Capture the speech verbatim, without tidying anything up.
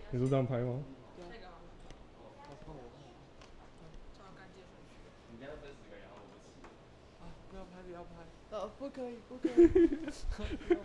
你是这样拍吗？ 对啊。 那个吗？ 好看我。 照干净顺序。 你这样分十个，然后我不吃。 啊！不要拍，不要拍！啊，不可以，不可以！不要